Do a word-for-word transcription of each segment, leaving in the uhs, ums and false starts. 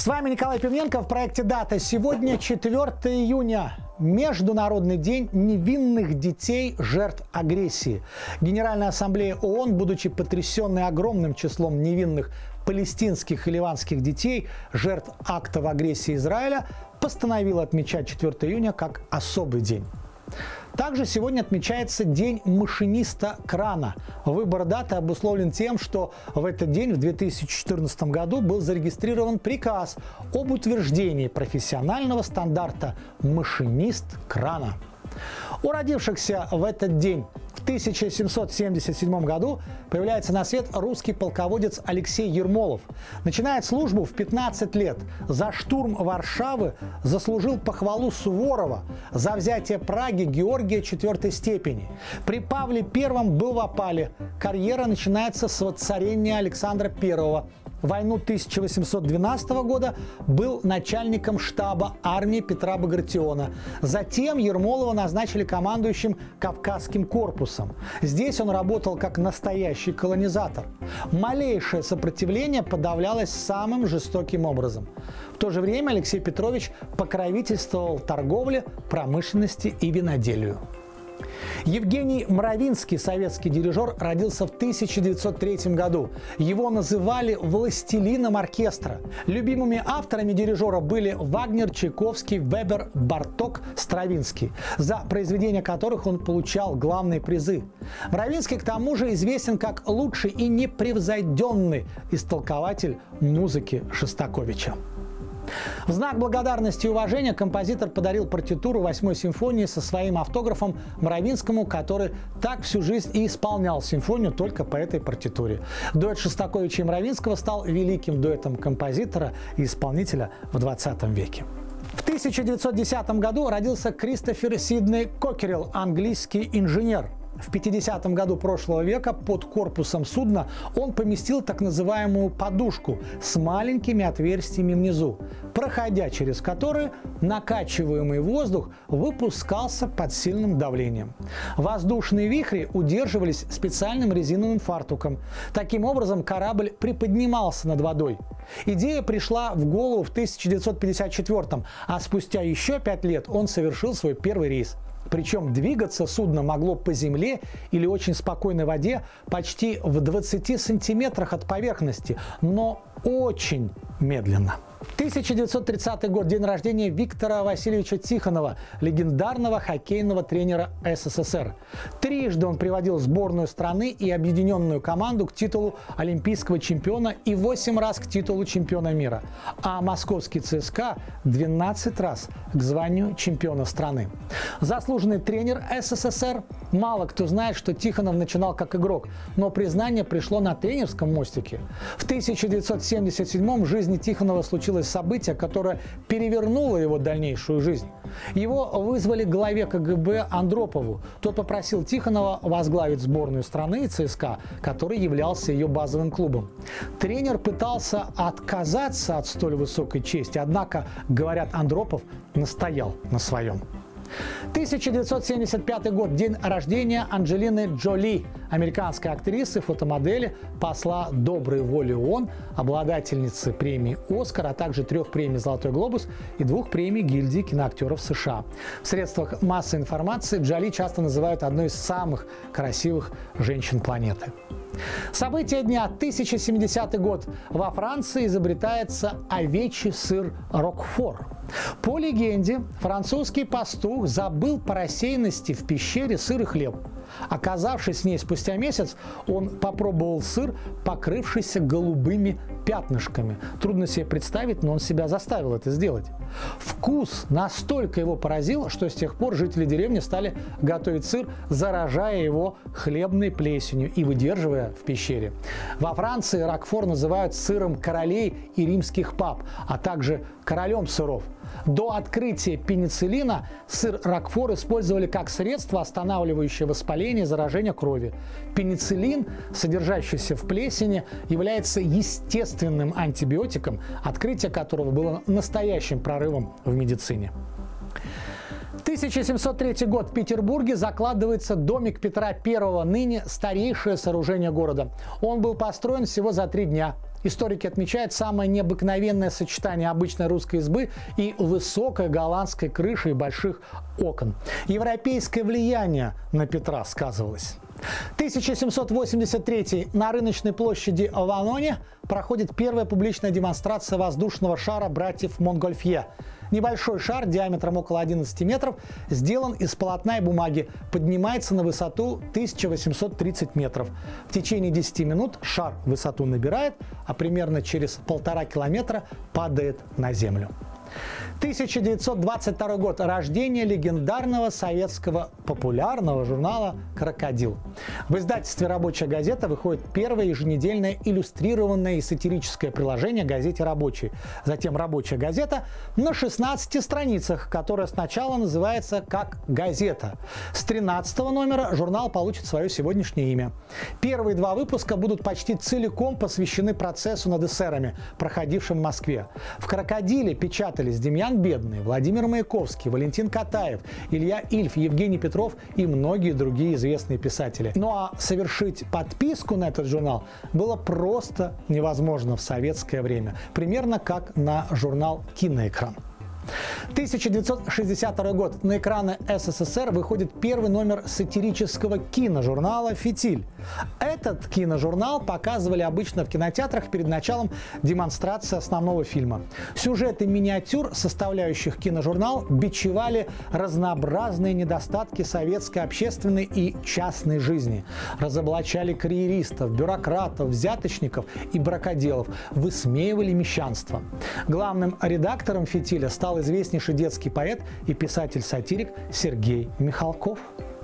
С вами Николай Пивненко в проекте «Дата». Сегодня четвёртое июня. Международный день невинных детей, жертв агрессии. Генеральная ассамблея ООН, будучи потрясенной огромным числом невинных палестинских и ливанских детей, жертв актов агрессии Израиля, постановила отмечать четвёртое июня как особый день. Также сегодня отмечается День машиниста крана. Выбор даты обусловлен тем, что в этот день, в две тысячи четырнадцатом году, был зарегистрирован приказ об утверждении профессионального стандарта «машинист крана». У родившихся в этот день в тысяча семьсот семьдесят седьмом году появляется на свет русский полководец Алексей Ермолов. Начинает службу в пятнадцать лет. За штурм Варшавы заслужил похвалу Суворова, за взятие Праги Георгия четвёртой степени. При Павле Первом был в опале. Карьера начинается с воцарения Александра Первого. В войну тысяча восемьсот двенадцатого года был начальником штаба армии Петра Багратиона. Затем Ермолова назначили командующим Кавказским корпусом. Здесь он работал как настоящий колонизатор. Малейшее сопротивление подавлялось самым жестоким образом. В то же время Алексей Петрович покровительствовал торговле, промышленности и виноделию. Евгений Мравинский, советский дирижер, родился в тысяча девятьсот третьем году. Его называли «властелином оркестра». Любимыми авторами дирижера были Вагнер, Чайковский, Вебер, Барток, Стравинский, за произведения которых он получал главные призы. Мравинский, к тому же, известен как лучший и непревзойденный истолкователь музыки Шостаковича. В знак благодарности и уважения композитор подарил партитуру восьмой симфонии со своим автографом Мравинскому, который так всю жизнь и исполнял симфонию только по этой партитуре. Дуэт Шостаковича и Мравинского стал великим дуэтом композитора и исполнителя в двадцатом веке. В тысяча девятьсот десятом году родился Кристофер Сидней Кокерилл, английский инженер. В пятидесятом году прошлого века под корпусом судна он поместил так называемую подушку с маленькими отверстиями внизу, проходя через которые накачиваемый воздух выпускался под сильным давлением. Воздушные вихри удерживались специальным резиновым фартуком. Таким образом, корабль приподнимался над водой. Идея пришла в голову в тысяча девятьсот пятьдесят четвёртом, а спустя еще пять лет он совершил свой первый рейс. Причем двигаться судно могло по земле или очень спокойной воде почти в двадцати сантиметрах от поверхности, но очень медленно. тысяча девятьсот тридцатый год – день рождения Виктора Васильевича Тихонова, легендарного хоккейного тренера СССР. Трижды он приводил сборную страны и объединенную команду к титулу олимпийского чемпиона и восемь раз к титулу чемпиона мира, а московский ЦСКА – двенадцать раз к званию чемпиона страны. Заслуженный тренер СССР. Мало кто знает, что Тихонов начинал как игрок, но признание пришло на тренерском мостике. В тысяча девятьсот семьдесят седьмом в жизни Тихонова случилось событие, которое перевернуло его дальнейшую жизнь. Его вызвали к главе КГБ Андропову. Тот попросил Тихонова возглавить сборную страны и ЦСКА, который являлся ее базовым клубом. Тренер пытался отказаться от столь высокой чести, однако, говорят, Андропов настоял на своем. тысяча девятьсот семьдесят пятый год – день рождения Анджелины Джоли, американской актрисы, фотомодели, посла доброй воли ООН, обладательницы премии «Оскар», а также трех премий «Золотой глобус» и двух премий гильдии киноактеров США. В средствах массовой информации Джоли часто называют одной из самых красивых женщин планеты. События дня. тысяча семидесятый год. Во Франции изобретается овечий сыр Рокфор. По легенде, французский пастух забыл по рассеянности в пещере сыр и хлеб. Оказавшись в ней спустя месяц, он попробовал сыр, покрывшийся голубыми пятнышками. Трудно себе представить, но он себя заставил это сделать. Вкус настолько его поразил, что с тех пор жители деревни стали готовить сыр, заражая его хлебной плесенью и выдерживая в пещере. Во Франции Рокфор называют сыром королей и римских пап, а также королем сыров. До открытия пенициллина сыр Рокфор использовали как средство, останавливающее воспаление и заражение крови. Пенициллин, содержащийся в плесени, является естественным антибиотиком, открытие которого было настоящим прорывом в медицине. тысяча семьсот третий год. В Петербурге закладывается домик Петра Первого, ныне старейшее сооружение города. Он был построен всего за три дня. Историки отмечают самое необыкновенное сочетание обычной русской избы и высокой голландской крыши и больших окон. Европейское влияние на Петра сказывалось. тысяча семьсот восемьдесят третий. На рыночной площади в Аноне проходит первая публичная демонстрация воздушного шара братьев Монгольфье. Небольшой шар диаметром около одиннадцати метров сделан из полотна и бумаги, поднимается на высоту тысяча восемьсот тридцать метров. В течение десяти минут шар высоту набирает, а примерно через полтора километра падает на землю. тысяча девятьсот двадцать второй год. Рождение легендарного советского популярного журнала «Крокодил». В издательстве «Рабочая газета» выходит первое еженедельное иллюстрированное и сатирическое приложение газете «Рабочий». Затем «Рабочая газета» на шестнадцати страницах, которая сначала называется как «Газета». С тринадцатого номера журнал получит свое сегодняшнее имя. Первые два выпуска будут почти целиком посвящены процессу над эсерами, проходившим в Москве. В «Крокодиле» печатались Демьян Бедный, Владимир Маяковский, Валентин Катаев, Илья Ильф, Евгений Петров и многие другие известные писатели. Ну а совершить подписку на этот журнал было просто невозможно в советское время. Примерно как на журнал «Киноэкран». тысяча девятьсот шестьдесят второй год. На экраны СССР выходит первый номер сатирического киножурнала «Фитиль». Этот киножурнал показывали обычно в кинотеатрах перед началом демонстрации основного фильма. Сюжеты миниатюр, составляющих киножурнал, бичевали разнообразные недостатки советской общественной и частной жизни. Разоблачали карьеристов, бюрократов, взяточников и бракоделов, высмеивали мещанство. Главным редактором «Фитиля» стал известнейший детский поэт и писатель-сатирик Сергей Михалков.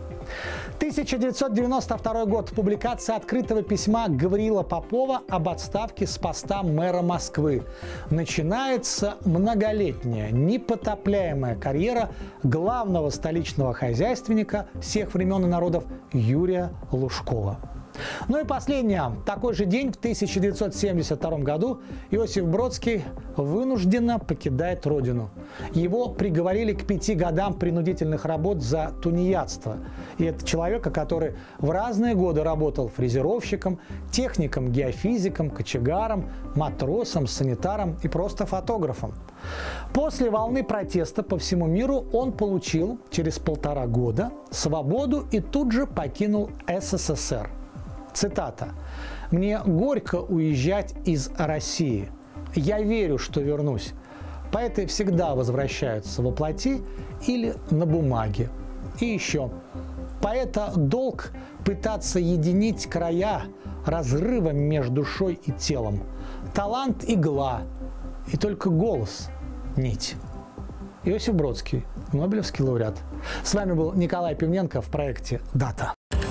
тысяча девятьсот девяносто второй год. Публикация открытого письма Гавриила Попова об отставке с поста мэра Москвы. Начинается многолетняя, непотопляемая карьера главного столичного хозяйственника всех времен и народов Юрия Лужкова. Ну и последнее. Такой же день в тысяча девятьсот семьдесят втором году Иосиф Бродский вынужденно покидает родину. Его приговорили к пяти годам принудительных работ за тунеядство. И это человека, который в разные годы работал фрезеровщиком, техником, геофизиком, кочегаром, матросом, санитаром и просто фотографом. После волны протеста по всему миру он получил через полтора года свободу и тут же покинул СССР. Цитата. «Мне горько уезжать из России. Я верю, что вернусь. Поэты всегда возвращаются во плоти или на бумаге. И еще. Поэта долг пытаться единить края разрывом между душой и телом. Талант – игла, и только голос – нить». Иосиф Бродский, Нобелевский лауреат. С вами был Николай Пивненко в проекте «Дата».